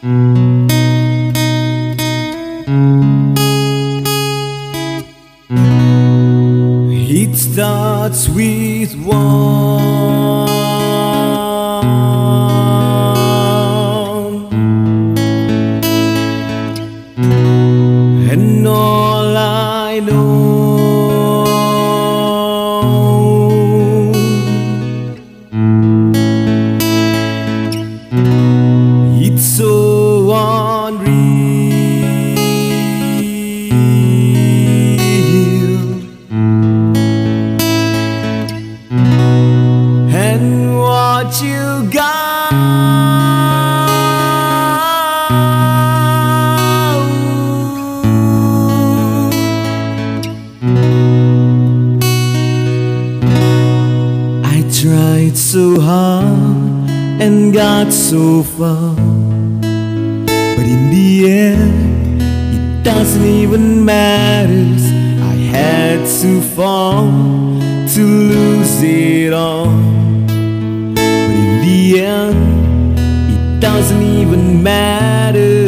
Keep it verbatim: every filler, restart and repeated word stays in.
It starts with one, and all I know, it's so unreal. And what you got, I tried so hard and got so far, but in the end it doesn't even matter. I had to fall to lose it all, but in the end it doesn't even matter.